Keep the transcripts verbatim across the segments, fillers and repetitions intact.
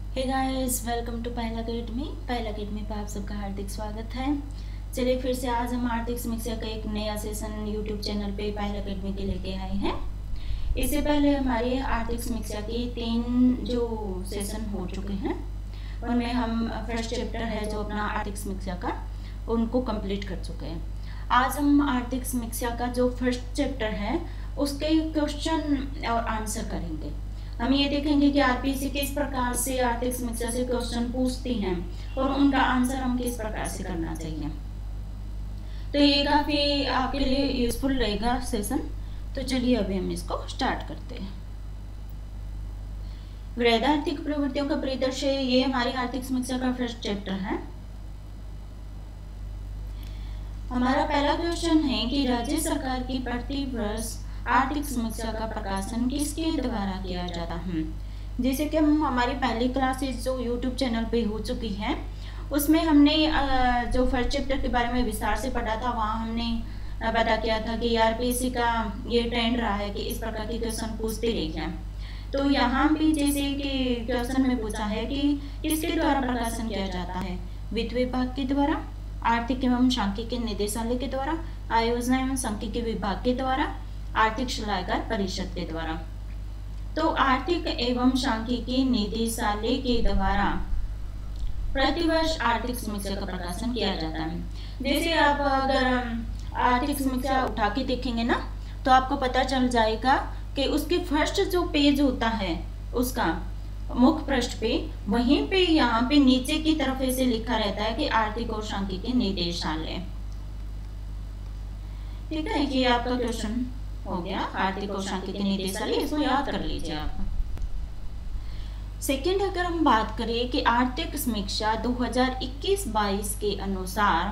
Hey guys, welcome to Payal academy. Payal academy पर आप सबका हार्दिक स्वागत है। चलिए फिर से आज हम आर्थिक समीक्षा का एक नया सेशन यूट्यूब चैनल पे पायल अकेडमी के लेके आए हैं। इससे पहले हमारे आर्थिक समीक्षा के तीन जो सेशन हो चुके हैं उनमें हम फर्स्ट चैप्टर है जो अपना आर्थिक समीक्षा का उनको कंप्लीट कर चुके हैं। आज हम आर्थिक समीक्षा का जो फर्स्ट चैप्टर है उसके क्वेश्चन और आंसर करेंगे। हम ये देखेंगे कि आरपीएससी किस प्रकार से आर्थिक समीक्षा से क्वेश्चन पूछती हैं और उनका आंसर हम किस प्रकार से करना चाहिए। तो ये काफी आपके लिए यूजफुल रहेगा सेशन। तो चलिए अभी हम इसको स्टार्ट करते हैं। वृहद आर्थिक प्रवृत्तियों का परिदृश्य, ये हमारी आर्थिक समीक्षा का फर्स्ट चैप्टर है। हमारा पहला क्वेश्चन है कि राज्य सरकार की प्रति वर्ष आर्थिक समीक्षा का प्रकाशन किसके द्वारा किया जाता है। जैसे कि हम हमारी पहली क्लासेस जो यूट्यूब चैनल पे हो चुकी हैं उसमें हमने जो फर्स्ट चैप्टर के बारे में विस्तार से पढ़ा था, वहाँ हमने पता किया था कि आरपीएससी का ये ट्रेंड रहा है कि इस प्रकार के क्वेश्चन पूछते रह जाए। तो यहाँ भी जैसे कि क्वेश्चन में पूछा है कि किसके द्वारा प्रकाशन किया जाता है, वित्त विभाग के द्वारा, आर्थिक एवं सांख्यिकी निदेशालय के द्वारा, आयोजना एवं सांख्यिकी विभाग के द्वारा, आर्थिक सलाहकार परिषद के द्वारा। तो आर्थिक एवं सांख्यिकी निदेशालय के द्वारा प्रतिवर्ष आर्थिक समीक्षा का प्रकाशन किया जाता है। जैसे आप अगर आर्थिक समीक्षा उठा के देखेंगे ना तो आपको पता चल जाएगा कि उसके फर्स्ट जो पेज होता है उसका मुख्य पृष्ठ पे, वहीं पे यहाँ पे नीचे की तरफ ऐसे लिखा रहता है कि आर्थिक और सांख्यिकी निदेशालय। ठीक है, ये आपका क्वेश्चन हो गया, आर्थिक और सांख्यिकी निदेशालय, इसको याद कर लीजिए आप। सेकंड, अगर हम बात करें कि आर्थिक समीक्षा दो हज़ार इक्कीस बाईस के अनुसार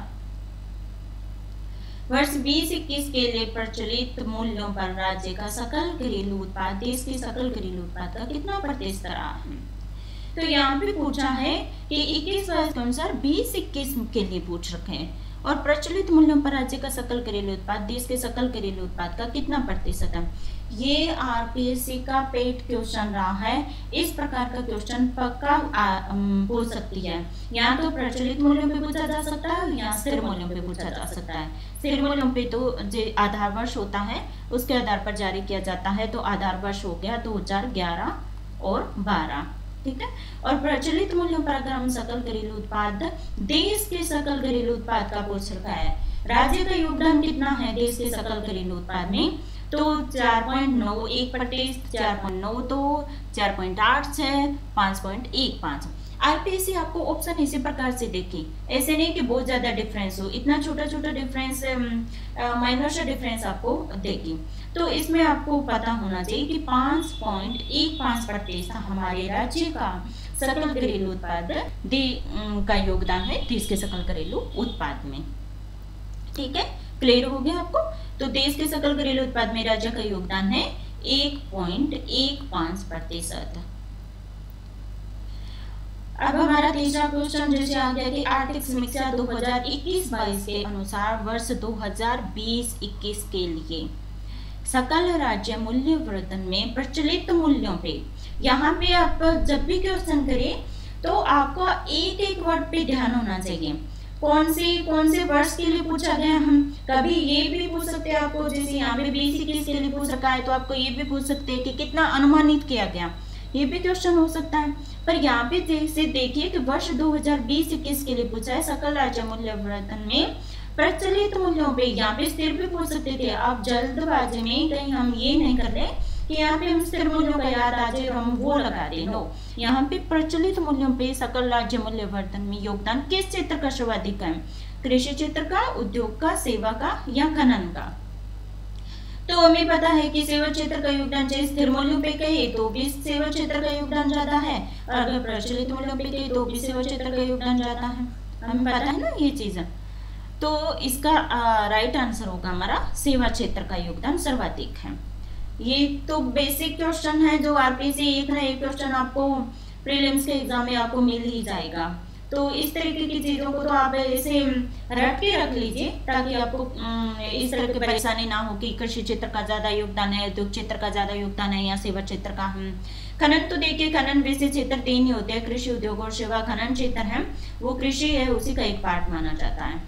वर्ष बीस इक्कीस के लिए प्रचलित मूल्यों पर राज्य का सकल घरेलू उत्पाद देश के सकल घरेलू उत्पाद का कितना प्रतिशत रहा है। तो यहाँ पे पूछा है कि इक्कीस बाईस के अनुसार बीस इक्कीस के लिए पूछ रखे हैं और प्रचलित मूल्यों पर राज्य का सकल घरेलू उत्पाद देश के सकल घरेलू उत्पाद का कितना प्रतिशत है। ये आरपीएससी का पेड क्वेश्चन रहा है। इस प्रकार का क्वेश्चन पक्का पूछ सकती है। या तो प्रचलित मूल्यों पे पूछा जा सकता है या स्थिर मूल्यों पे पूछा जा सकता है। स्थिर मूल्यों पे तो जो आधार वर्ष होता है उसके आधार पर जारी किया जाता है, तो आधार वर्ष हो गया दो हजार ग्यारह और बारह। ठीक है, और प्रचलित मूल्यों पर अगर हम सकल घरेलू उत्पाद देश के सकल घरेलू उत्पाद का पूछ रखा है, राज्य का योगदान कितना है देश के सकल घरेलू उत्पाद में, तो चार पॉइंट नौ एक प्रतिशत, चार पॉइंट नौ दो, चार पॉइंट आठ छह, पाँच पॉइंट एक पाँच। आरपीएससी आपको ऑप्शन इसी प्रकार से देगी, ऐसे नहीं कि बहुत ज्यादा डिफरेंस हो, इतना छोटा छोटा डिफरेंस, माइनर सा डिफरेंस आपको देगी। तो इसमें आपको पता होना चाहिए कि पाँच पॉइंट एक पाँच प्रतिशत हमारे राज्य का सकल घरेलू उत्पाद दे का योगदान है देश के सकल घरेलू उत्पाद में। ठीक है, क्लियर हो गया आपको। तो देश के सकल घरेलू उत्पाद में राज्य का योगदान है एक पॉइंट एक पाँच प्रतिशत। अब हमारा तीसरा क्वेश्चन जैसे आ गया कि आर्थिक समीक्षा दो हज़ार इक्कीस बाईस के अनुसार वर्ष दो हज़ार बीस इक्कीस के लिए सकल राज्य मूल्य वर्धन में प्रचलित मूल्यों पे, यहाँ पे आप जब भी क्वेश्चन करें तो आपको एक एक वर्ड पे ध्यान होना चाहिए। कौन से कौन से वर्ष के लिए पूछा गया, हम कभी ये भी पूछ सकते हैं आपको, जैसे यहाँ पे बीस इक्कीस के लिए पूछ रखा है तो आपको ये भी पूछ सकते हैं कि कितना अनुमानित किया गया, ये भी क्वेश्चन हो सकता है। पर यहाँ पे जैसे देखिए कि वर्ष दो हज़ार बीस इक्कीस के लिए पूछा है सकल राज्य मूल्य वर्धन में प्रचलित मूल्यों पे, यहाँ पे स्थिर भी पूछ सकते थे। आप जल्दबाजी में कहीं हम ये नहीं कर रहे कि यहाँ पे हम स्थिर मूल्यों का याद आ जाए और हम वो लगा दें, नो, यहाँ पे प्रचलित मूल्यों पे सकल राज्य मूल्य वर्धन में योगदान किस क्षेत्र का सर्वाधिक है, कृषि क्षेत्र का, उद्योग का, सेवा का या खनन का। तो हमें पता है कि सेवा क्षेत्र का योगदान चाहे स्थिर मूल्यों पे कहे तो भी सेवा क्षेत्र का योगदान ज्यादा है, और अगर प्रचलित मूल्यों पे कहे तो भी सेवा क्षेत्र का योगदान ज्यादा है। हमें पता है ना ये चीज। तो इसका राइट आंसर होगा हमारा सेवा क्षेत्र का योगदान सर्वाधिक है। ये तो बेसिक क्वेश्चन है जो आरपीएससी एक ना एक क्वेश्चन आपको प्रीलिम्स के एग्जाम में आपको मिल ही जाएगा। तो इस तरीके की चीजों को तो आप ऐसे रट के रख लीजिए ताकि आपको इस तरह की परेशानी ना हो कि कृषि क्षेत्र का ज्यादा योगदान है, उद्योग क्षेत्र का ज्यादा योगदान है या सेवा क्षेत्र का। खनन तो देखिए खनन वैसे क्षेत्र तीन ही होते हैं, कृषि, उद्योग और सेवा। खनन क्षेत्र है वो कृषि है, उसी का एक पार्ट माना जाता है।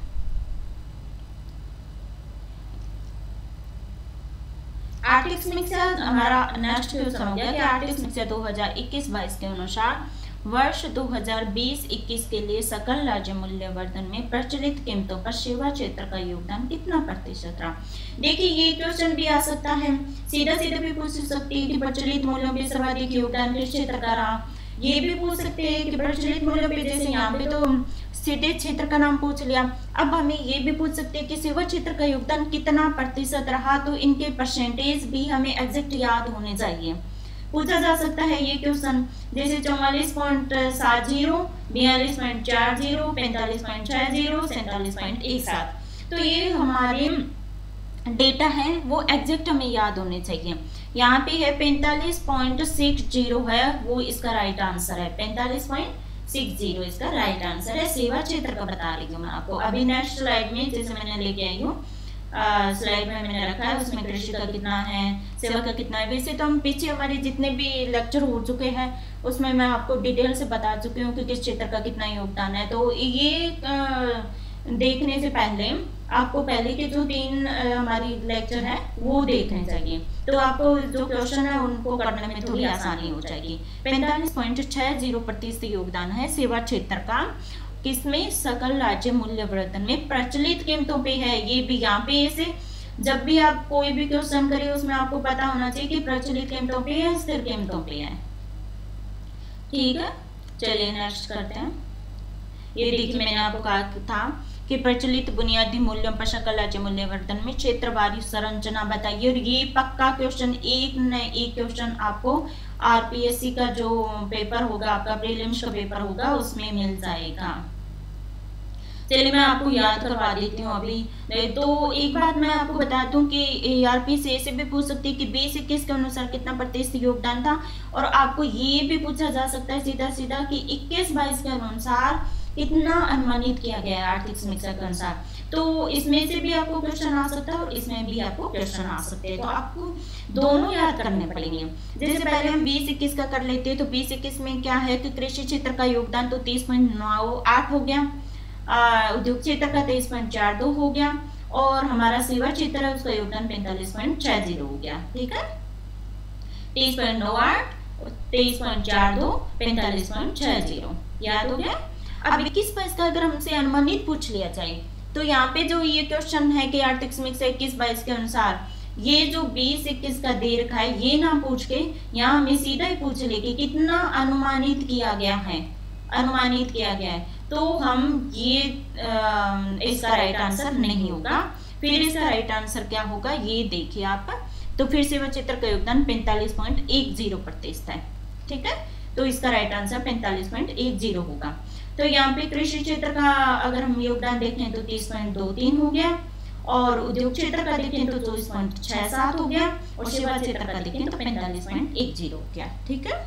आर्थिक समीक्षा हमारा नेक्स्ट क्वेश्चन हो गया कि आर्थिक समीक्षा दो हज़ार इक्कीस बाईस के अनुसार वर्ष दो हज़ार बीस इक्कीस के लिए सकल राज्य मूल्यवर्धन में प्रचलित कीमतों पर सेवा क्षेत्र का योगदान कितना प्रतिशत रहा। देखिए ये क्वेश्चन भी आ सकता है, सीधा सीधा भी पूछ सकती है कि प्रचलित मूल्यों पर सर्वाधिक योगदान किस क्षेत्र का रहा। ये भी पूछ सकते हैं कि प्रचलित मूल्यों पे, जैसे यहाँ पे तो सीधे क्षेत्र का नाम पूछ लिया। अब हमें ये भी पूछ सकते हैं कि सेवा क्षेत्र का योगदान कितना प्रतिशत रहा, तो इनके परसेंटेज भी हमें एग्जैक्ट याद होने चाहिए। पूछा जा सकता है ये क्वेश्चन, जैसे चौवालीस पॉइंट सात जीरो, बयालीस पॉइंट चार जीरो, पैंतालीस पॉइंट छह जीरो, सैंतालीस पॉइंट एक सात। तो ये हमारे डेटा है वो एग्जैक्ट हमें याद होने चाहिए। यहाँ पे है पैंतालीस पॉइंट सिक्स जीरो है, वो इसका राइट आंसर है। पैंतालीस पॉइंट सिक्स जीरो इसका राइट आंसर है। सेवा क्षेत्र का बता रही हूँ मैं आपको। अभी नेक्स्ट स्लाइड में जैसे मैंने लेके आई हूँ, स्लाइड में मैंने रखा है, उसमें कृषि का कितना है, सेवा का कितना है। वैसे तो हम पीछे हमारे जितने भी लेक्चर हो चुके हैं उसमें मैं आपको डिटेल से बता चुकी हूँ कि किस क्षेत्र का कितना योगदान है। तो ये आ, देखने से पहले आपको पहले के जो तीन हमारी लेक्चर है वो देखने चाहिए, तो आपको जो क्वेश्चन है उनको करने में थोड़ी आसानी हो जाएगी। पैंतालीस पॉइंट छह जीरो प्रतिशत योगदान है सेवा क्षेत्र का, किसमें, सकल राज्य मूल्यवर्धन में प्रचलित कीमतों पे है। ये भी यहाँ पे ऐसे जब भी आप कोई भी क्वेश्चन करिए उसमें आपको पता होना चाहिए कि प्रचलित कीमतों पे है, स्थिर कीमतों पे है। ठीक है, चलिए नेक्स्ट करते हैं। ये देखिए मैंने आपको कहा था कि प्रचलित बुनियादी मूल्यों पर सकल राज्य मूल्यवर्धन में क्षेत्रवारी संरचना बताइए। और ये पक्का क्वेश्चन, एक न एक क्वेश्चन आपको आरपीएससी का जो पेपर होगा, आपका प्रीलिम्स का पेपर होगा, उसमें मिल जाएगा। चलिए मैं आपको याद करवा देती हूँ अभी। तो एक बात मैं आपको बता दूं कि आरपीएससी से भी पूछ सकती है कि बीस इक्कीस के अनुसार कितना प्रतिशत योगदान था, और आपको ये भी पूछा जा सकता है सीधा सीधा कि इक्कीस बाईस के अनुसार कितना अनुमानित किया गया है आर्थिक समीक्षा के अनुसार। तो इसमें से भी आपको क्वेश्चन आ सकता है और इसमें भी आपको क्वेश्चन आ सकते हैं, तो आपको दोनों याद करने पड़ेंगे। जैसे पहले हम बीस इक्कीस का कर लेते हैं, तो बीस इक्कीस में क्या है कि कृषि क्षेत्र का योगदान तो तीस पॉइंट नौ आठ हो गया, उद्योग क्षेत्र का तेईस पॉइंट चार दो हो गया, और हमारा सेवा क्षेत्र है उसका योगदान पैंतालीस पॉइंट छह जीरो हो गया। ठीक है, तेईस पॉइंट नौ आठ, तेईस पॉइंट चार दो, पैंतालीस पॉइंट छह जीरो याद हो गया। अब इक्कीस बाईस का अगर हमसे अनुमानित पूछ लिया जाए, तो यहाँ पे जो ये क्वेश्चन है कि आर्थिक समीक्षा इक्कीस बाईस के अनुसार, ये जो बीस इक्कीस का दे रखा है ये ना पूछ के यहाँ हमें सीधा ही पूछ ले कि कितना अनुमानित किया गया है, अनुमानित किया गया है, तो हम ये आ, इसका राइट आंसर नहीं होगा। फिर इसका राइट आंसर क्या होगा ये देखिए आप। तो फिर सेवा क्षेत्र का योगदान पैंतालीस पॉइंट एक जीरो प्रतिशत है। ठीक है, तो इसका राइट आंसर पैंतालीस पॉइंट एक जीरो होगा। तो यहाँ पे कृषि क्षेत्र का अगर हम योगदान देखें तो तीस पॉइंट दो तीन हो गया, और उद्योग क्षेत्र का देखें तो चौबीस पॉइंट छह सात हो गया, और सेवा क्षेत्र का देखें तो पैंतालीस पॉइंट एक जीरो हो गया। ठीक है,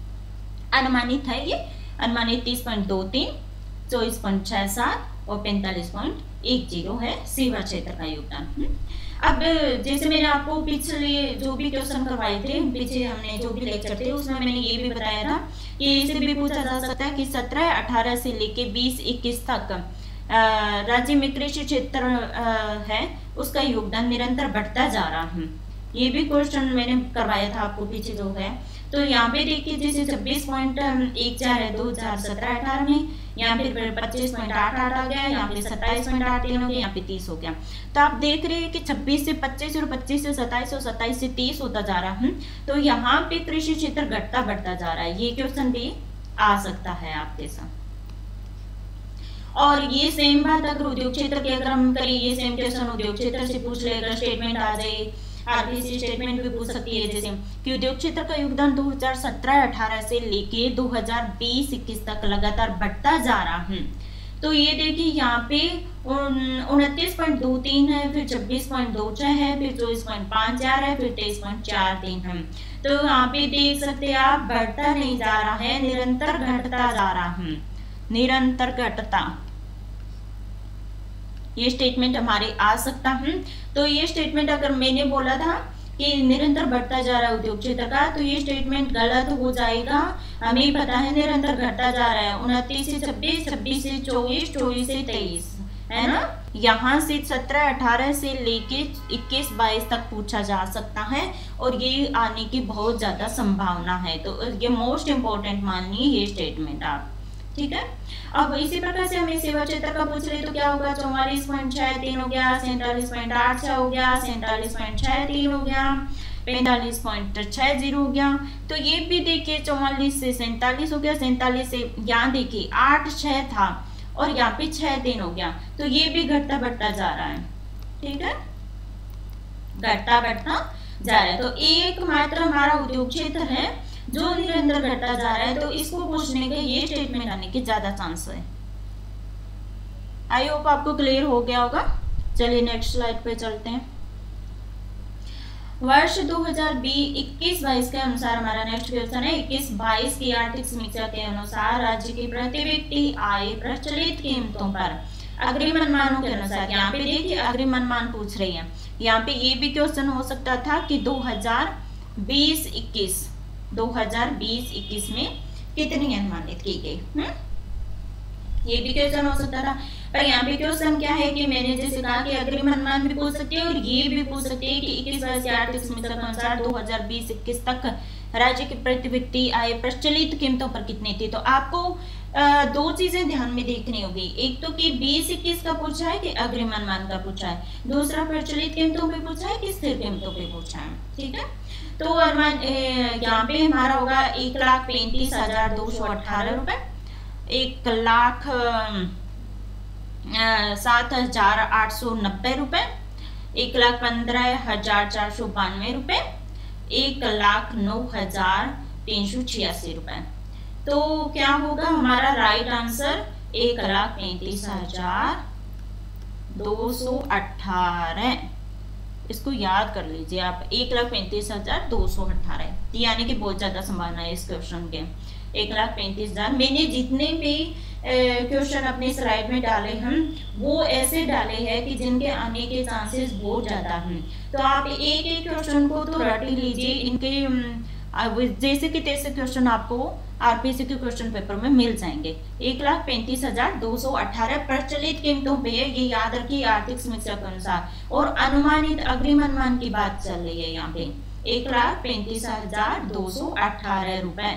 अनुमानित है ये, अनुमानित तीस पॉइंट दो तीन, चौबीस पॉइंट छह सात और पैंतालीस पॉइंट एक जीरो है सेवा क्षेत्र का योगदान। अब जैसे मैंने आपको पिछले जो भी क्वेश्चन करवाए थे, पीछे हमने जो भी लेक्चर थे उसमें मैंने ये भी बताया था कि इसे भी पूछा जा सकता है कि सत्रह अठारह से लेके बीस इक्कीस तक राज्य में कृषि क्षेत्र है उसका योगदान निरंतर बढ़ता जा रहा है। ये भी क्वेश्चन मैंने करवाया था आपको पीछे जो है। तो यहाँ पे देखिए जैसे छब्बीस पॉइंट एक चार है दो हजार सत्रह अठारह में, यहाँ पे पच्चीस पॉइंट आठ आठ आ गया, यहाँ पे सत्ताईस पॉइंट आठ तीन हो गया, यहाँ पे तीस हो गया। तो आप देख रहे हैं कि छब्बीस से पच्चीस और पच्चीस से सत्ताईस और सत्ताईस से तीस होता जा रहा है। तो यहाँ पे कृषि क्षेत्र घटता बढ़ता जा रहा है। ये क्वेश्चन भी आ सकता है आपके साथ। और ये सेम बात अगर उद्योग क्षेत्र की अगर हम करें, ये सेम क्वेश्चन उद्योग क्षेत्र से पूछ ले, अगर स्टेटमेंट आ जाए, आरबीसी स्टेटमेंट भी पूछ सकती है जैसे कि उद्योग क्षेत्र का योगदान दो हज़ार सत्रह अठारह से लेके दो हज़ार बीस इक्कीस तक लगातार बढ़ता जा रहा है। तो ये देखिए यहाँ पे उनतीस पॉइंट दो तीन है, फिर छब्बीस पॉइंट दो छह है, फिर चौबीस पॉइंट पाँच चार है, फिर तेईस पॉइंट चार तीन है। तो यहाँ पे देख सकते हैं आप बढ़ता नहीं जा रहा है, निरंतर घटता जा रहा है, निरंतर घटता। ये स्टेटमेंट हमारे आ सकता है। तो ये स्टेटमेंट अगर मैंने बोला था कि निरंतर बढ़ता जा रहा है उद्योग क्षेत्र का, तो ये स्टेटमेंट गलत हो जाएगा। हमें पता है निरंतर घटता जा रहा है, उनतीस से छब्बीस, छब्बीस से चौबीस, चौबीस से तेईस, है ना। यहाँ से सत्रह अठारह से लेके इक्कीस बाईस तक पूछा जा सकता है और ये आने की बहुत ज्यादा संभावना है, तो ये मोस्ट इम्पोर्टेंट मानिए ये स्टेटमेंट आप, ठीक है। अब इसी प्रकार से हमें सेवा क्षेत्र का पूछ रहे तो क्या होगा, चौवालीस पॉइंट छह तीन हो गया, सैंतालीस पॉइंट आठ छह हो गया, सैंतालीस पॉइंट छह तीन हो गया, पैंतालीस पॉइंट छह जीरो हो गया। तो ये भी देखिए चौवालीस से सैंतालीस हो गया, सैंतालीस से यहाँ देखिए आठ छह था और यहाँ पे छह तीन हो गया, तो ये भी घटता बढ़ता जा रहा है, ठीक है, घटता बढ़ता जा रहा है। तो एक मात्र हमारा उद्योग क्षेत्र है जो निरंतर घटता जा रहा है, तो इसको पूछने के ये स्टेटमेंट आने के ज्यादा चांस है। आई होप आपको क्लियर हो गया होगा। चलिए नेक्स्ट स्लाइड पे चलते हैं। वर्ष दो हज़ार बीस इक्कीस बाईस के अनुसार हमारा नेक्स्ट क्वेश्चन है, इक्कीस बाईस की आर्थिक समीक्षा के अनुसार राज्य की प्रति व्यक्ति आय प्रचलित कीमतों पर अग्रिम अनुमानों के अनुसार, यहाँ पे देखिए अग्रिम अनुमान पूछ रही है। यहाँ पे ये भी क्वेश्चन हो सकता था कि दो हज़ार बीस इक्कीस दो हज़ार बीस इक्कीस में कितनी अनुमानित की गई, हम्म, ये भी क्वेश्चन हो सकता था। पर यहाँ पे क्वेश्चन क्या है कि मैंने जैसे कहा कि अग्रिम अनुमान भी पूछ सकते हैं और ये भी पूछ सकते हैं कि इक्कीस बाईस की आर्थिक समीक्षा के अनुसार दो हज़ार बीस इक्कीस तक राज्य की प्रति व्यक्ति आय प्रचलित कीमतों पर कितनी थी। तो आपको आ, दो चीजें ध्यान में देखनी होगी, एक तो कि बीस इक्कीस का पूछा है कि अग्रिम अनुमान का पूछा है, दूसरा प्रचलित कीमतों पे पूछा है कि स्थिर कीमतों पे पूछा है, ठीक है। तो अनुमान यहाँ पे हमारा होगा एक लाख पैंतीस हजार दो सौ अठारह रुपए, एक लाख सात हजार आठ सौ नब्बे रुपए, एक लाख पंद्रह हजार चार सौ बानवे रुपए, एक लाख नौ हजार तीन सौ छियासी रुपए। तो क्या होगा हमारा राइट आंसर एक लाख पैंतीस हजार दो सौ अठारह। इसको याद कर लीजिए आप, एक लाख पैंतीस हजार दो सौ अठारह यानी कि बहुत ज्यादा संभावना है इस क्वेश्चन के। एक लाख पैंतीस हजार मैंने जितने भी क्वेश्चन अपने स्लाइड में डाले हम वो ऐसे डाले हैं कि जिनके आने के चांसेस बहुत ज्यादा हैं। तो आप एक एक क्वेश्चन को तो रट लीजिए, इनके जैसे कि तैसे क्वेश्चन आपको आरपीएससी के क्वेश्चन पेपर में मिल जाएंगे। एक लाख पैंतीस हजार दो सौ अठारह प्रचलित कीमतों पे है, ये याद रखिए आर्थिक समीक्षा के अनुसार, और अनुमानित अग्रिम अनुमान की बात चल रही है यहाँ पे एक लाख पैंतीस हजार दो सौ अठारह रुपए।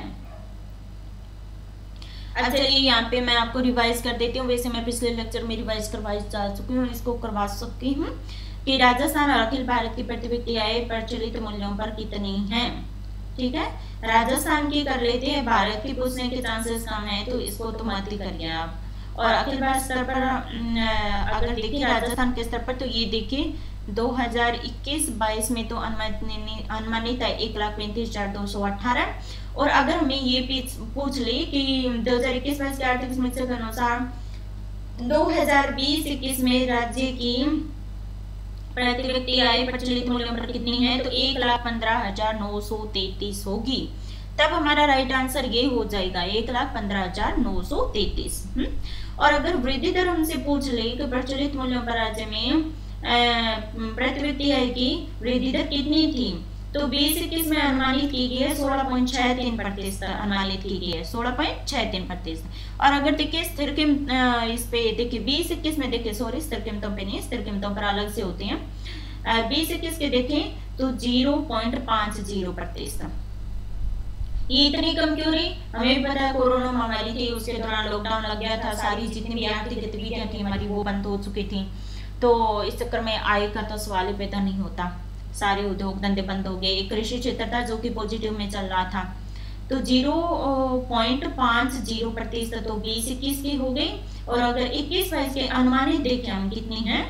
अच्छा चलिए यहाँ पे मैं आपको रिवाइज कर देती हूँ, वैसे मैं पिछले लेक्चर में रिवाइज करवा जा चुकी हूँ, इसको करवा सकती हूँ कि राजस्थान और अखिल भारत की प्रति व्यक्ति आय प्रचलित मूल्यों पर कितनी है, ठीक है। राजस्थान की कर लेते हैं, भारत की पूछने के चांसेस कम है तो इसको तो मत ही करिए आप। और अखिल भारत स्तर पर अगर देखिए राजस्थान के स्तर पर तो ये देखिए दो हज़ार इक्कीस बाईस में तो अनुमानित है एक लाख पैंतीस हजार दो सौ अठारह। और अगर हमें ये पूछ ले कि दो हज़ार इक्कीस बाईस के आर्थिक समीक्षा के अनुसार दो हज़ार बीस इक्कीस में राज्य की प्रति व्यक्ति आय प्रचलित मूल्यों पर कितनी है, तो एक लाख पंद्रह हजार नौ सौ तैतीस होगी, तब हमारा राइट आंसर ये हो जाएगा एक लाख पंद्रह हजार नौ सौ तैतीस। और अगर वृद्धि दर हमसे पूछ ले कि प्रचलित मूल्यों पर राज्य में प्रति व्यक्ति आय की वृद्धि दर कितनी थी, तो बीस इक्कीस में अनुमानित की गई है सोलह पॉइंट छह तीन प्रतिशत अनुमानित की गई है सोलह पॉइंट छह तीन प्रतिशत। और अगर देखिए स्थिर कीमत इस पे देखिए बीस इक्कीस में देखिए सॉरी स्थिर कीमतों पे नहीं, स्थिर कीमतों पर अलग से होती हैं। बीस इक्कीस के देखें तो जीरो पॉइंट पांच जीरो प्रतिशत। ये इतनी कम क्यों रही, हमें भी पता है कोरोना महामारी थी, उसके दौरान लॉकडाउन लग गया था, सारी जितनी भी आर्थिक गतिविधियां थी हमारी वो बंद हो चुकी थी, तो इस चक्कर में आय का तो सवाल ही पैदा नहीं होता, सारे उद्योग धंधे बंद हो गए। कृषि क्षेत्र था जो कि पॉजिटिव में चल रहा था, तो जीरो पॉइंट पांच जीरो प्रतिशत तो बीस इक्कीस की हो गई। और अगर इक्कीस बाईस के अनुमानित देखें हम कितनी है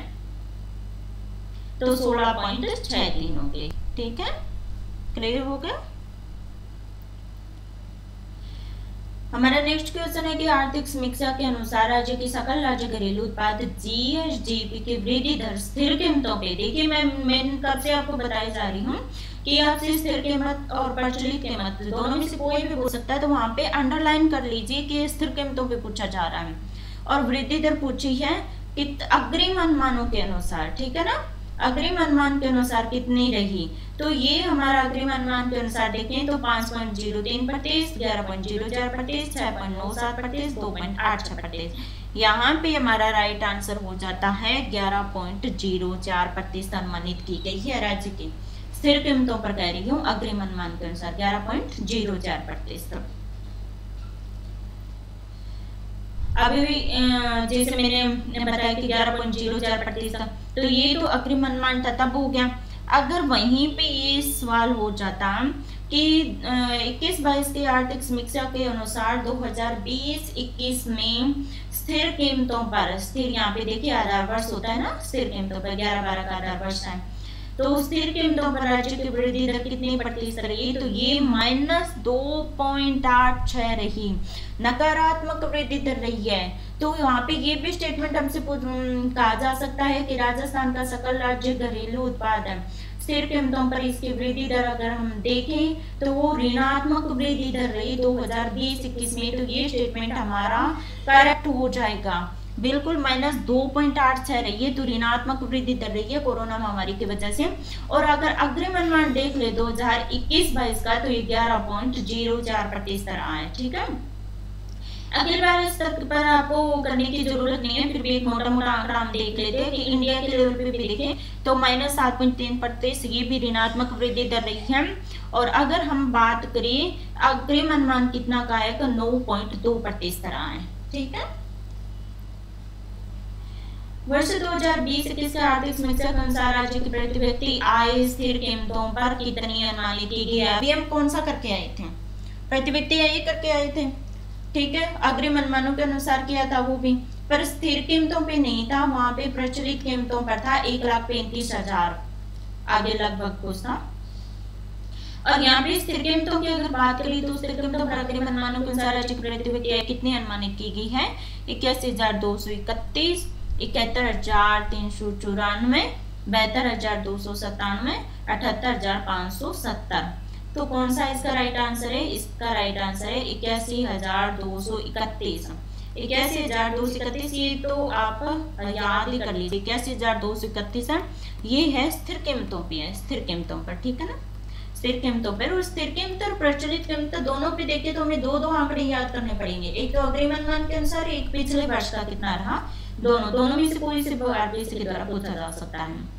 तो सोलह पॉइंट छह तीन हो गई, ठीक है, क्लियर हो गया। हमारा नेक्स्ट क्वेश्चन है कि आर्थिक समीक्षा के अनुसार राज्य की सकल राज्य घरेलू उत्पाद जीएसडीपी की वृद्धि दर स्थिर कीमतों पे, देखिए मैं मैं कब से आपको बताई जा रही हूँ कि आपसे स्थिर कीमत और प्रचलित कीमत दोनों में से कोई भी हो सकता है, तो वहां पे अंडरलाइन कर लीजिए कि स्थिर कीमतों पे पूछा जा रहा है। और वृद्धि दर पूछी है कि अग्रिम अनुमानों के अनुसार, ठीक है ना, अग्रिम अनुमान के अनुसार कितनी रही, तो ये हमारा अग्रिम अनुमान के अनुसार देखें तो पाँच पॉइंट जीरो तीन प्रतिशत, ग्यारह पॉइंट जीरो चार प्रतिशत, छह पॉइंट नौ सात प्रतिशत, दो पॉइंट आठ छह प्रतिशत। यहाँ पे हमारा राइट आंसर हो जाता है ग्यारह पॉइंट जीरो चार प्रतिशत अनुमानित की गई है राज्य की स्थिर कीमतों पर, कह रही हूँ अग्रिम अनुमान के अनुसार ग्यारह पॉइंट जीरो चार प्रतिशत। अभी भी जैसे मैंने बताया कि ग्यारह पॉइंट जीरो चार प्रतिशत, तो ये तो अग्रिम अनुमान था, तब हो गया। अगर वहीं पे ये सवाल हो जाता कि इक्कीस बाईस की आर्थिक समीक्षा के अनुसार दो हज़ार बीस इक्कीस में स्थिर कीमतों पर, स्थिर यहाँ पे देखिए आधार वर्ष होता है ना, स्थिर कीमतों पर ग्यारह बारह का आधार वर्ष है, तो स्थिर कीमतों पर राज्य की वृद्धि दर कितनी प्रतिशत रही, तो ये माइनस दो पॉइंट आठ छह रही, नकारात्मक वृद्धि दर रही है। तो यहाँ पे ये भी स्टेटमेंट हमसे कहा जा सकता है कि राजस्थान का सकल राज्य घरेलू उत्पादन स्थिर कीमतों पर इसकी वृद्धि दर अगर हम देखें तो वो ऋणात्मक वृद्धि दर रही दो हज़ार बीस इक्कीस में, तो ये स्टेटमेंट हमारा करेक्ट हो जाएगा। बिल्कुल माइनस दो पॉइंट आठ छह रही है, तो ऋणात्मक वृद्धि दर रही है कोरोना महामारी की वजह से। और अगर अग्रिम अनुमान देख ले दो हज़ार इक्कीस बाईस का, तो ये ग्यारह पॉइंट जीरो चार प्रतिशत रहा है। ठीक है, अगले बार इस तक पर आपको करने की जरूरत नहीं है, फिर भी एक मोटा मोटा आंकड़ा हम देख लेते हैं कि इंडिया के लेवल पे भी देखें तो माइनस सात पॉइंट तीन प्रतिशत ये भी ऋणात्मक वृद्धि दर रही है। और अगर हम बात करें अग्रिम अनुमान कितना का है, तो नौ पॉइंट दो प्रतिशत रहा है। ठीक है, वर्ष दो हज़ार बीस इक्कीस के आर्थिक समीक्षा के अनुसार राज्य की प्रति व्यक्ति आय स्थिर कीमतों पर कितनी अनुमानित की गई है। अभी हम कौन सा करके आए थे, प्रति व्यक्ति आय करके आए थे। ठीक है, अग्रिम अनुमानों के अनुसार किया था वो भी, पर स्थिर कीमतों पे नहीं था, वहां पे प्रचलित कीमतों पर था एक लाख पैंतीस हजार आगे लगभग कुछ था। और यहाँ पे स्थिर कीमतों की अगर बात करें तो स्थिर कीमतों पर अग्रिम अनुमानों के अनुसार राज्य की प्रति व्यक्ति आय कितनी अनुमानित की गई है, इक्यासी हजार दो सौ इकतीस, इकहत्तर हजार तीन सौ चौरानवे, बहत्तर हजार दो सौ सत्तानवे, अठहत्तर हजार पाँच सौ सत्तर। तो कौन सा इसका राइट आंसर है, इसका राइट आंसर है इक्यासी हजार दो सौ इकतीस। इक्यासी हजार दो सौ इकतीस ये तो आप याद ही कर लीजिए, इक्यासी हजार दो सौ इकतीस है, ये है स्थिर कीमतों पे है, स्थिर कीमतों पर। ठीक है ना, स्थिर कीमतों पर। और स्थिर कीमत और प्रचलित कीमत दोनों पे देखे तो हमें दो दो आंकड़े याद करने पड़ेंगे, एक तो अग्रिम अनुमान के अनुसार, एक पिछले वर्ष का कितना रहा, दोनों दोनों में से कोई से आरबीसी के द्वारा पूछा जा सकता है।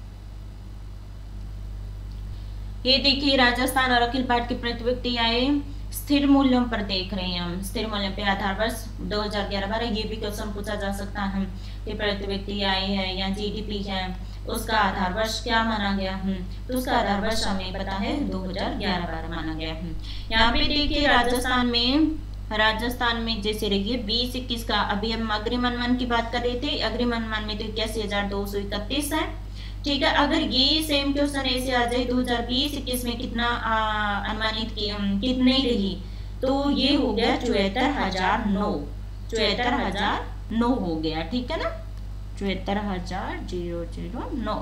ये देखिए राजस्थान और अखिल भारत की प्रति व्यक्ति आय स्थिर मूल्यों पर देख रहे हैं हम, स्थिर मूल्यों पे आधार वर्ष दो हज़ार ग्यारह बारह, ये भी क्वेश्चन पूछा जा सकता है कि प्रति व्यक्ति आय है या जीडीपी है, उसका आधार वर्ष क्या माना गया है, तो उसका आधार वर्ष हमें पता है दो हज़ार ग्यारह बारह माना गया है। यहाँ पे देखिए राजस्थान में राजस्थान में जैसे रहिए बीस इक्कीस का, अभी हम अग्रिम अनुमान की बात कर रहे थे, अग्रिम अनुमान में तो इक्यासी हजार दो सौ इकतीस है। ठीक है, अगर ये सेम क्वेश्चन ऐसे आ जाए दो हज़ार बीस इक्कीस में कितना अनुमानित की कितने रही, तो ये हो गया चौहत्तर हजार नौ, चौहत्तर हजार नौ हो गया। ठीक है ना, चौहत्तर हजार जीरो जीरो नौ,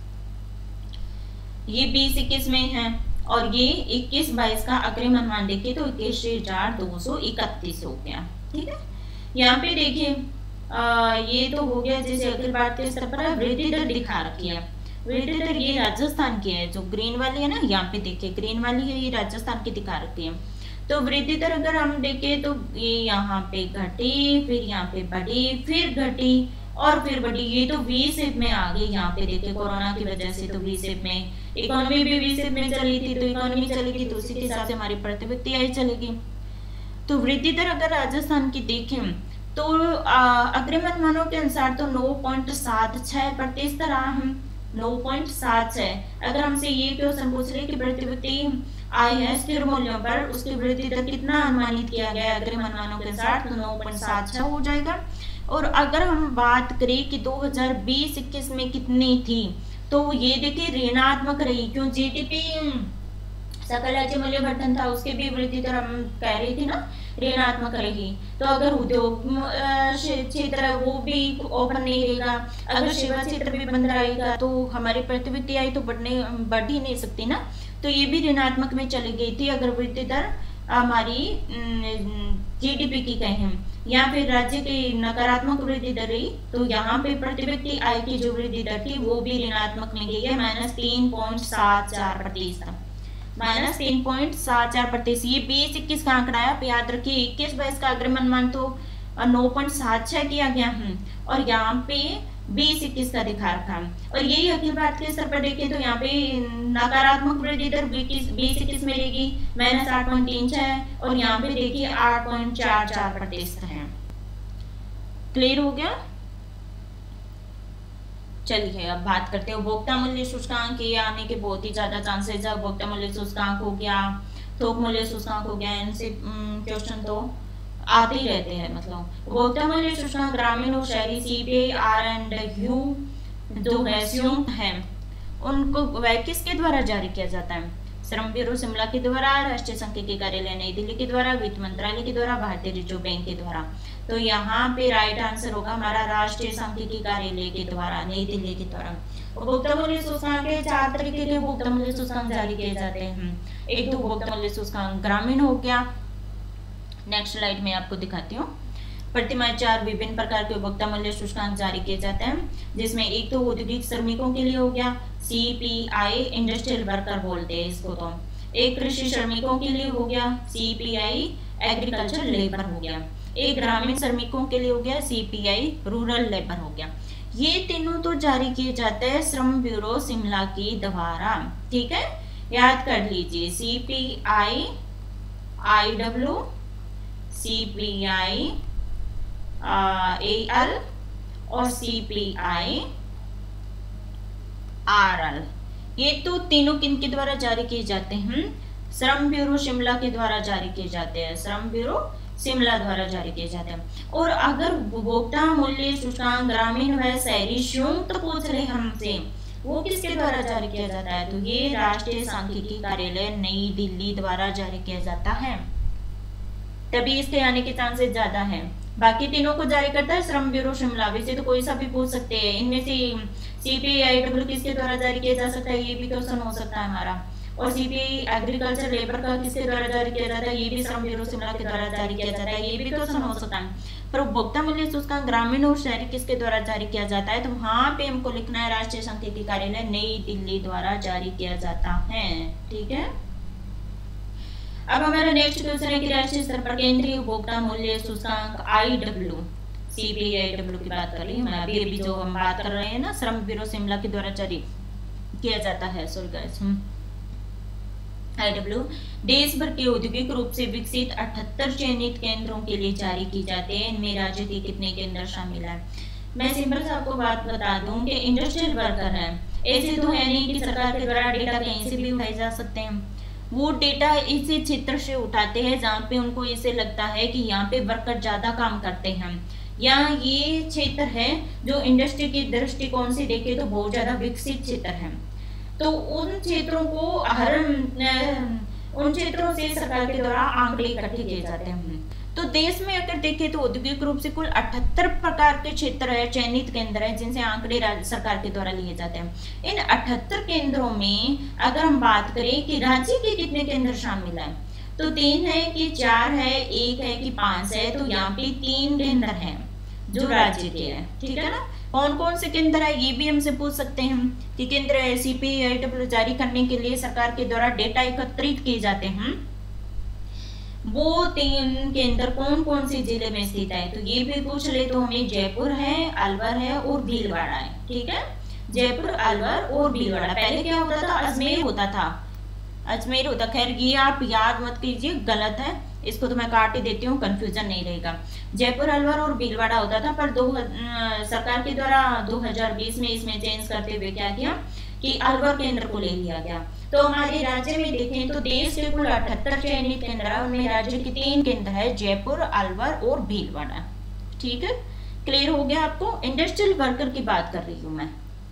ये बीस इक्कीस में है। और ये इक्कीस बाईस का अग्रिम अनुमान देखिए तो इक्कीस हजार दो सौ इकतीस हो गया। ठीक है, यहाँ पे देखिए ये तो हो गया जैसे अखिल भारतीय स्तर पर वृद्धि दर दिखा रखी है, वृद्धि दर ये राजस्थान की है, जो ग्रीन वाली है ना, यहाँ पे देखिए ग्रीन वाली है, ये राजस्थान की दिखा रखी है। तो वृद्धि दर अगर हम देखें तो ये यहाँ पे घटी, फिर यहाँ पे बढ़ी, फिर घटी और फिर बढ़ी, ये तो वी शेप में आ गई। यहाँ पे देखिए कोरोना की वजह से तो वी शेप में, इकोनॉमी भी वी शेप में चली थी, तो इकोनॉमी चलेगी तो उसी के हिसाब से हमारी प्रति व्यक्ति आय चलेगी। तो वृद्धि दर अगर राजस्थान की देखें तो अग्रिम अनुमानों के अनुसार तो नौ पॉइंट सात छह प्रतिशत रहा है, नौ पॉइंट सात छह। अगर हमसे ये क्वेश्चन पूछ ले कि प्रति व्यक्ति आय है स्थिर मूल्यों पर, उसकी वृद्धि दर कितना अनुमानित किया गया है अग्रिम अनुमानों के अनुसार, तो नौ पॉइंट सात छह हो जाएगा। और अगर हम बात करें कि दो हज़ार बीस इक्कीस में कितनी थी, तो ये देखिए ऋणात्मक रही, क्यों, जीडीपी सकल राज्य मूल्य वर्धन था, उसके भी वृद्धि दर हम कह रही थी ना ऋणात्मक रही। तो अगर उद्योग क्षेत्र वो भी ओपन नहीं रहेगा, अगर सेवा क्षेत्र भी बंद रहेगा, तो हमारी प्रति व्यक्ति आय तो बढ़ने बढ़ ही नहीं सकती ना, तो ये भी ऋणात्मक में चली गई थी अगर वृद्धि दर हमारी जीडीपी की कहें। या फिर राज्य की नकारात्मक वृद्धि दर रही, तो यहाँ पे प्रति व्यक्ति आय की जो वृद्धि दर थी वो भी ऋणात्मक में गई है, माइनस तीन पॉइंट सात चार प्रतिशत माइनस तीन पॉइंट सात चार प्रतिशत ये बीस इक्कीस का आंकड़ा है। आप याद रखिए इक्कीस बाईस का अग्रमण मान तो नौ पॉइंट सात छह किया गया और यहाँ पे बीस इक्कीस का दिखा रखा है। और यही अखिल भारतीय स्तर पर देखें तो यहाँ पे नकारात्मक वृद्धि दर बीस इक्कीस मिलेगी माइनस आठ पॉइंट तीन छह और यहाँ पे देखिए आठ पॉइंट चार चार प्रतिशत है। क्लियर हो गया। चलिए अब बात करते हैं उपभोक्ता मूल्य सूचकांक के आने के बहुत ही ज्यादा चांसेस है। उपभोक्ता मूल्य सूचकांक हो गया, थोक मूल्य सूचकांक हो गया, इनसे क्वेश्चन तो आते ही रहते हैं। मतलब उपभोक्ता मूल्य सूचकांक ग्रामीण और शहरी सीपीआई आर एंड यू जो है संयुक्त है, उनको वह किसके द्वारा जारी किया जाता है? श्रम ब्यूरो शिमला के द्वारा, राष्ट्रीय सांख्यिकी कार्यालय नई दिल्ली के द्वारा, वित्त मंत्रालय के द्वारा, भारतीय रिजर्व बैंक के द्वारा। तो यहाँ पे राइट आंसर होगा हमारा राष्ट्रीय सांख्यिकी कार्यालय के द्वारा, नई दिल्ली के द्वारा। उपभोक्ता मूल्य सूचकांक के चार तरीके के उपभोक्ता मूल्य सूचकांक जारी किए जाते हैं। एक तो उपभोक्ता मूल्य सूचकांक ग्रामीण हो गया। नेक्स्ट स्लाइड में आपको दिखाती हूँ। प्रतिमाह चार विभिन्न प्रकार के उपभोक्ता मूल्य सूचकांक जारी किए जाते हैं, जिसमें एक तो औद्योगिक श्रमिकों के लिए हो गया सीपीआई, इंडस्ट्रियल वर्कर बोलते हैं इसको। तो एक कृषि श्रमिकों के लिए हो गया सीपीआई, एग्रीकल्चर लेबर हो गया। एक ग्रामीण श्रमिकों के लिए हो गया सीपीआई, रूरल लेबर हो गया। ये तीनों तो जारी किए जाते हैं श्रम ब्यूरो शिमला की द्वारा। ठीक है, याद कर लीजिए CPI I W, CPI L और सीपीआई आरएल, ये तो तीनों किन के द्वारा जारी किए जाते हैं? श्रम ब्यूरो शिमला के द्वारा जारी किए जाते हैं। श्रम ब्यूरो शिमला द्वारा जारी किए जाते हैं। और अगर उपभोक्ता मूल्य सूचकांक ग्रामीण व शहरी संयुक्त पूछ रहे हमसे, वो किसके द्वारा जारी किया जाता है? तो ये राष्ट्रीय सांख्यिकी कार्यालय नई दिल्ली द्वारा जारी किया जाता है, तभी इसके आने के चांसेस ज्यादा है। बाकी तीनों को जारी करता है श्रम ब्यूरो शिमला। वैसे तो कोई सा भी पूछ सकते हैं, इनमें से सीपीआई डब्ल्यू किसके द्वारा जारी किया जा सकता है, ये भी क्वेश्चन हो सकता है हमारा। और सीपीआई एग्रीकल्चर लेबर का किसके द्वारा जारी किया जाता है, ये भी श्रम ब्यूरो शिमला के द्वारा जारी किया जाता है, ये भी क्वेश्चन हो सकता है। पर उपभोक्ता मूल्य सूचकांक ग्रामीण और शहरी किसके द्वारा जारी किया जाता है, तो वहां पे हमको लिखना है राष्ट्रीय सांख्यिकी कार्यालय नई दिल्ली द्वारा जारी किया जाता है। ठीक है, अब हमारा नेक्स्ट क्वेश्चन है कि राष्ट्रीय स्तर पर केंद्रीय उपभोक्ता मूल्य सूचकांक आई डब्ल्यू, सीपीआई डब्ल्यू की बात कर रही हूँ मैं अभी अभी जो हम बात कर रहे हैं ना, श्रम ब्यूरो शिमला के द्वारा जारी किया जाता है। सॉरी गाइस, आई डब्ल्यू देश भर के औद्योगिक रूप से विकसित अठहत्तर चयनित केंद्रों के लिए जारी की जाती है। इनमें राज्य के कितने केंद्र शामिल है? मैं सिंपल से आपको बात बता दूं कि इंडस्ट्रियल वर्कर है, ऐसे तो है नहीं कि सरकार के द्वारा डेटा कहीं से भी उठाए जा सकते हैं। वो डेटा इसी क्षेत्र से उठाते हैं जहाँ पे उनको इसे लगता है कि यहाँ पे वर्कर ज्यादा काम करते हैं, या ये क्षेत्र है जो इंडस्ट्री के दृष्टिकोण से देखे तो बहुत ज्यादा विकसित क्षेत्र है। तो उन क्षेत्रों को हर उन क्षेत्रों से सरकार के द्वारा आंकड़े इकट्ठे किए जाते हैं। तो देश में अगर देखें तो औद्योगिक रूप से कुल अठहत्तर प्रकार के क्षेत्र है, चयनित केंद्र है, जिनसे आंकड़े सरकार के द्वारा लिए जाते हैं। इन अठहत्तर केंद्रों में अगर हम बात करें कि राज्य के कितने केंद्र शामिल है, तो तीन है कि चार है, एक है कि पांच है, तो यहाँ पे तीन केंद्र हैं जो राज्य के हैं। ठीक है ना, कौन कौन से केंद्र है ये भी हमसे पूछ सकते हैं कि केंद्र सीपीआई डब्ल्यू जारी करने के लिए सरकार के द्वारा डेटा एकत्रित किए जाते हैं, वो तीन केंद्र कौन कौन से जिले में स्थित है? तो ये भी पूछ ले तो हमें जयपुर है, अलवर है और भीलवाड़ा है। ठीक है, जयपुर, अलवर और भीलवाड़ा। पहले क्या होता था? अजमेर होता था, अजमेर होता। खैर ये आप याद मत कीजिए, गलत है, इसको तो मैं काट ही देती हूँ, कंफ्यूजन नहीं रहेगा। जयपुर, अलवर और भीलवाड़ा होता था, पर दो सरकार के द्वारा दो हजार बीस में इसमें चेंज करते हुए क्या किया कि अलवर केंद्र को ले लिया गया। तो हमारे राज्य में देखें तो देश के कुल अठहत्तर चयनित केंद्र है, उनमें राज्य के तीन केंद्र है, जयपुर, अलवर और भीलवाड़ा। ठीक है, क्लियर हो गया आपको? इंडस्ट्रियल वर्कर की बात कर रही हूँ मैं।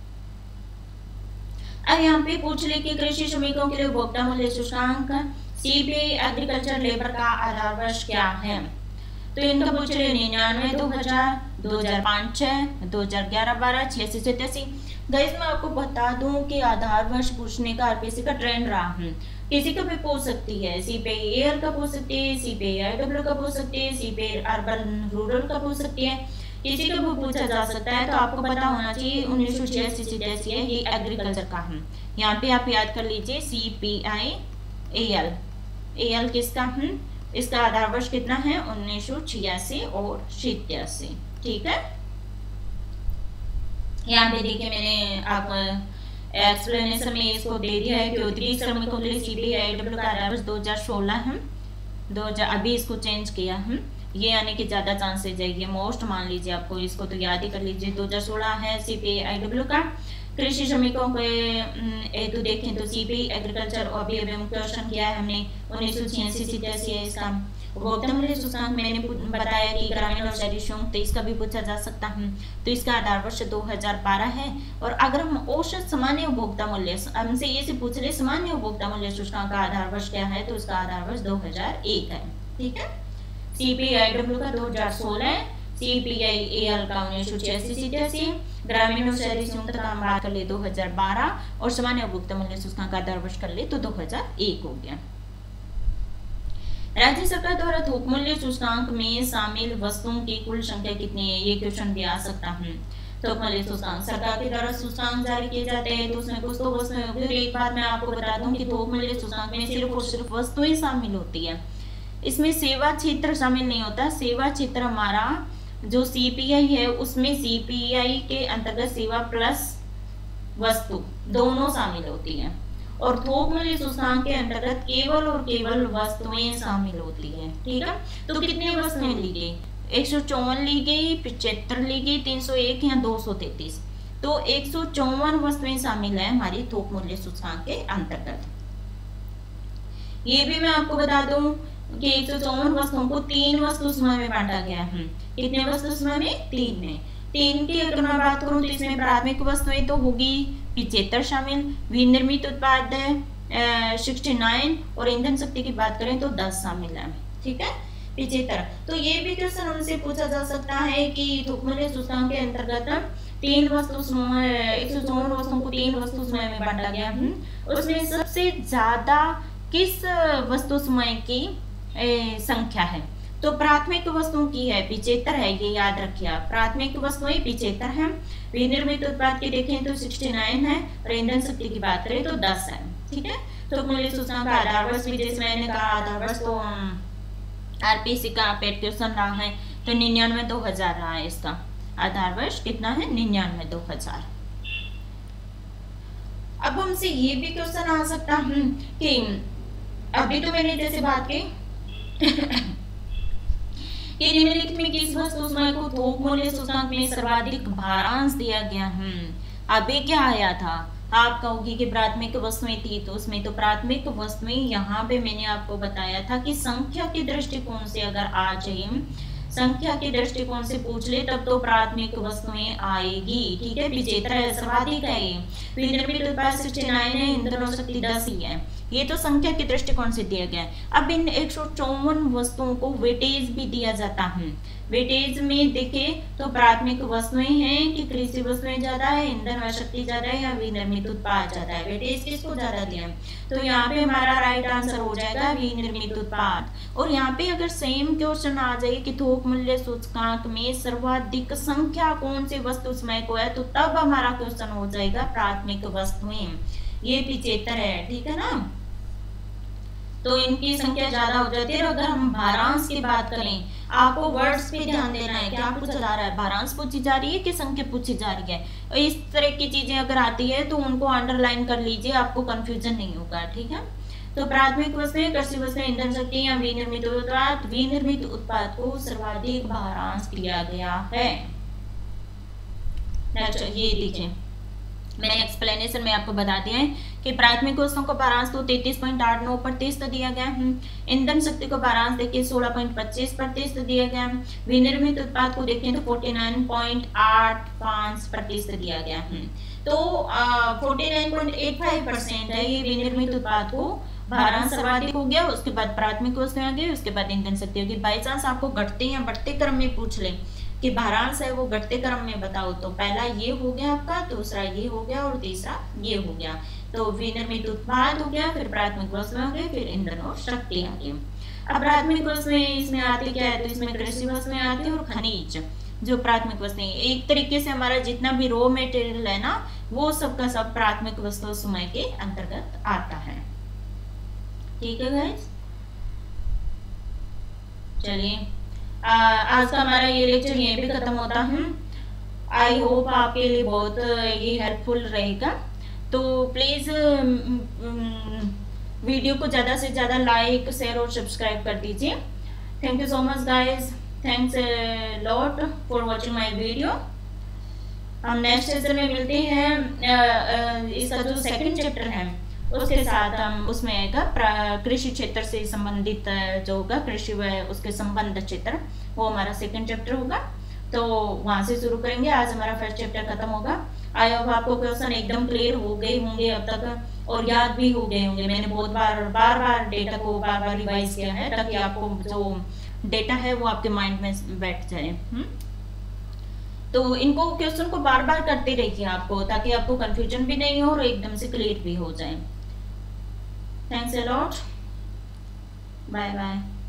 अब यहाँ पे पूछ ले कि कृषि श्रमिकों के लिए उपभोक्ता मूल्य सूचकांक सीपीआई एग्रीकल्चर लेबर का आधार वर्ष क्या है? तो इनका पूछ रहे निन्यानवे, दो हजार, दो हजार पाँच छह, दो हजार ग्यारह बारह, छियासी सतासी। गाइस मैं आपको बता दूं कि आधार वर्ष पूछने का आरपीएससी का ट्रेंड रहा है। किसी का भी पूछ सकती है, सी पे एयर का पूछ सकती है, सी पे आई डब्ल्यू का पूछ सकती है, सी पे अर्बन रूरल का पूछ सकती है, किसी का भी पूछा जा सकता है। तो आपको पता होना चाहिए उन्नीस सौ छियासी से जैसी है, ये एग्रीकल्चर का है। यहाँ पे आप याद कर लीजिए C P I A L, A L किसका है, इसका आधार वर्ष कितना है उन्नीस सौ छियासी और छियासी। ठीक है, यहाँ पे देखिए मैंने आप एक्सप्लेनेशन में इसको दे दिया है कि उत्तरी श्रमिकों के लिए सीपीआईडब्ल्यू का आधार वर्ष दो हज़ार सोलह है, दो हज़ार अभी इसको चेंज किया है, ये आने के ज्यादा चांसेज है, ये मोस्ट मान लीजिए, आपको इसको तो याद ही कर लीजिए। दो हज़ार सोलह है सीपीआईडब्ल्यू का। कृषि श्रमिकों के हेतु देखें तो सीपी एग्रीकल्चर और अभी अभी क्वेश्चन किया है हमने उन्नीस सौ छियासी से जैसी है इसका। उपभोक्ता मूल्य सूचकांक मैंने बताया कि ग्रामीण और शहरी संयुक्त, तो इसका भी पूछा जा सकता है। तो इसका आधार वर्ष दो हज़ार बारह है। और अगर हम औसत सामान्य उपभोक्ता मूल्य, हमसे ये से पूछ रहे सामान्य उपभोक्ता मूल्य सूचकांक का आधार वर्ष क्या है, तो उसका आधार वर्ष दो हज़ार एक है। ठीक है, सीपीआईडब्ल्यू का दो हज़ार सोलह, सीपीआईएल का उन्नीस सौ छियासी सितयासी, ग्रामीण और शहरी संयुक्त का हम बात कर ले दो हज़ार बारह, और सामान्य उपभोक्ता मूल्य सूचकांक का आधार वर्ष कर ले तो दो हज़ार एक हो गया। राज्य सरकार द्वारा थोक मूल्य सूचकांक में शामिल वस्तुओं की कुल संख्या कितनी है, ये क्वेश्चन भी आ सकता है। थोक मूल्य सूचकांक सरकार के द्वारा सूचकांक जारी किए जाते हैं, तो उसमें कुछ तो वस्तुएं होगी। और एक बात मैं आपको बता दूं कि थोक मूल्य सूचकांक में सिर्फ और सिर्फ वस्तुएं शामिल होती है, इसमें सेवा क्षेत्र शामिल नहीं होता। सेवा क्षेत्र हमारा जो सीपीआई है उसमें सीपीआई के अंतर्गत सेवा प्लस वस्तु दोनों शामिल होती है, और थोक मूल्य सूचकांक के अंतर्गत केवल और केवल वस्तुएं शामिल होती है। ठीक है, तो कितनी वस्तुएं ली गई, एक सौ चौवन ली गई, पिछहत्तर ली गई, तीन सौ एक या दो सौ तैतीस, तो एक सौ चौवन वस्तुएं शामिल है हमारी थोक मूल्य सूचकांक के अंतर्गत। ये भी मैं आपको बता दूं कि एक सौ चौवन वस्तुओं को तीन वस्तु समूह में बांटा गया है। कितने वस्तु समूह में, तीन में। तीन की अगर मैं बात करूं तो इसमें प्राथमिक वस्तुएं तो होगी पिछहत्तर शामिल, विनिर्मित उत्पाद सिक्सटी नाइन, और ईंधन शक्ति की बात करें तो दस शामिल है। ठीक है, पिछहत्तर। तो ये भी क्वेश्चन हमसे पूछा जा सकता है कि थोक मूल्य सूचकांक के अंतर्गत तीन वस्तु समूह, एक सौ चौवन वस्तुओं को तीन वस्तु समूह में बांटा गया है, उसमें सबसे ज्यादा किस वस्तु समूह की ए, संख्या है, तो प्राथमिक वस्तुओं की है, पिछहत्तर है, ये याद रखिए आप। प्राथमिक वस्तुएं पिछहत्तर है, विनिर्मित उत्पाद की देखें तो उनहत्तर है, और ईंधन शक्ति की बात करें तो दस है। ठीक है, तो मूल्य सूचकांक का आधार वर्ष भी जैसे मैंने कहा आधार वर्ष तो आरपीसी का पेड क्वेश्चन रहा है, तो निन्यानवे दो हजार रहा है, इसका आधार वर्ष कितना है निन्यानवे दो हजार। अब हमसे ये भी क्वेश्चन आ सकता है कि अभी तो मैंने जैसे बात की कि निम्नलिखित में किस वस्तु समूह को थोक मूल्य सूचकांक में सर्वाधिक भारांश दिया गया है। अभी क्या आया था, आप कहोगे कि प्राथमिक वस्तुएं थी, तो उसमें तो प्राथमिक वस्तुएं यहाँ पे मैंने आपको बताया था कि संख्या के दृष्टिकोण से अगर आ जाए, संख्या के दृष्टिकोण से पूछ ले तब तो प्राथमिक वस्तुएं आएगी। ठीक है, पिछहत्तर सर्वाधिक है, ये विनिर्मित उत्पाद उनहत्तर है, ईंधन शक्ति दस ही है, ये तो संख्या के दृष्टिकोण से दिया गया है। अब इन एक सौ चौवन वस्तुओं को वेटेज भी दिया जाता है। वेटेज में देखे तो प्राथमिक वस्तुएं हैं कि कृषि वस्तुएं ज्यादा है, ईंधन व शक्ति ज्यादा है, या विनिर्मित उत्पाद ज्यादा है, वेटेज किसको ज्यादा दिया, तो यहाँ पे हमारा राइट आंसर हो जाएगा विनिर्मित उत्पाद। और यहाँ पे अगर सेम क्वेश्चन आ जाए कि थोक मूल्य सूचकांक में सर्वाधिक संख्या कौन से वस्तु समूह को है, तो तब हमारा क्वेश्चन हो जाएगा प्राथमिक वस्तुएं, ये पिछहत्तर है। ठीक है ना, तो इनकी संख्या ज्यादा हो जाती है। और अगर हम भारांश की बात करें, आपको वर्ड्स पे ध्यान देना है, क्या पूछा जा रहा है, भारांश पूछी जा रही है कि संख्या पूछी जा रही है। और इस तरह की चीजें अगर आती है तो उनको अंडरलाइन कर लीजिए, आपको कंफ्यूजन नहीं होगा। ठीक है, तो प्राथमिक वस्तुएं, कृषि वस्तुएं, ईंधन शक्ति या विनिर्मित उत्पाद, विनिर्मित उत्पाद को सर्वाधिक भारांश दिया गया है। ये देखिए मैंने एक्सप्लेनेशन में आपको बता दिया है कि प्राथमिक वस्तुओं को भारांश तो तैतीस पॉइंट आठ नौ प्रतिशत दिया गया है, ईंधन शक्ति को भारांश देखिए सोलह पॉइंट पच्चीस प्रतिशत दिया गया है, विनिर्मित उत्पाद को देखें तो उनचास पॉइंट आठ पाँच प्रतिशत दिया गया है। तो उनचास पॉइंट आठ पाँच परसेंट है ये विनिर्मित उत्पाद को भारांश सर्वाधिक हो गया। उसके बाद प्राथमिक वस्तुएं आ गई, उसके बाद ईंधन शक्ति होगी। बाई चांस आपको घटते या बढ़ते क्रम में पूछ ले कि भारांश है वो घटते क्रम में बताओ, तो पहला ये हो गया आपका, दूसरा ये हो गया और तीसरा ये हो गया। तो विनिर्मित उत्पाद हो गया, फिर प्राथमिक वस्तुएं हो गई, फिर ईंधन और शक्ति आ गई। अब प्राथमिक वस्तुएं इसमें आती क्या है, तो इसमें कृषि वस्तुएं आती है और खनिज जो प्राथमिक वस्तुएं, एक तरीके से हमारा जितना भी रॉ मटेरियल है ना, वो सब का सब प्राथमिक वस्तु समय के अंतर्गत आता है। ठीक है गाइस, चलिए आज का हमारा ये लेक्चर यहीं पे खत्म होता है। आई होप आपके लिए बहुत ये हेल्पफुल रहेगा। तो प्लीज वीडियो को ज़्यादा से ज़्यादा लाइक, शेयर और सब्सक्राइब कर दीजिए। Thank you so much guys, thanks lot for watching my video. हम नेक्स्ट सेशन में मिलते हैं। इसका जो सेकंड चैप्टर है उसके साथ हम उसमें आएगा कृषि क्षेत्र से संबंधित जो होगा, कृषि व उसके संबंध क्षेत्र, वो हमारा सेकंड चैप्टर होगा। तो वहां से शुरू करेंगे। आज हमारा फर्स्ट चैप्टर खत्म होगा। आई होप आपको क्वेश्चन एकदम क्लियर हो गए होंगे अब तक और याद भी हो गए होंगे। मैंने बहुत बार बार बार डेटा को बार बार रिवाइज किया है ताकि आपको जो डेटा है वो आपके माइंड में बैठ जाए। हुँ? तो इनको क्वेश्चन को बार बार करते रहिए आपको, ताकि आपको कंफ्यूजन भी नहीं हो और एकदम से क्लियर भी हो जाए। Thanks a lot, bye bye.